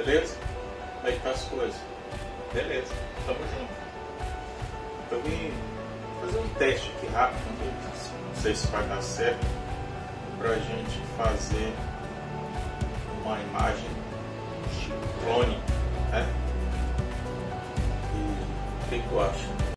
Beleza? Como é que tá as coisas? Beleza, tamo junto. Eu vim fazer um teste aqui rápido, não sei se vai dar certo, pra gente fazer uma imagem de clone, né? E o que tu acha?